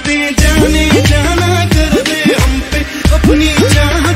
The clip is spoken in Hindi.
बातें जाने जाना कर दे हम पे अपनी चाह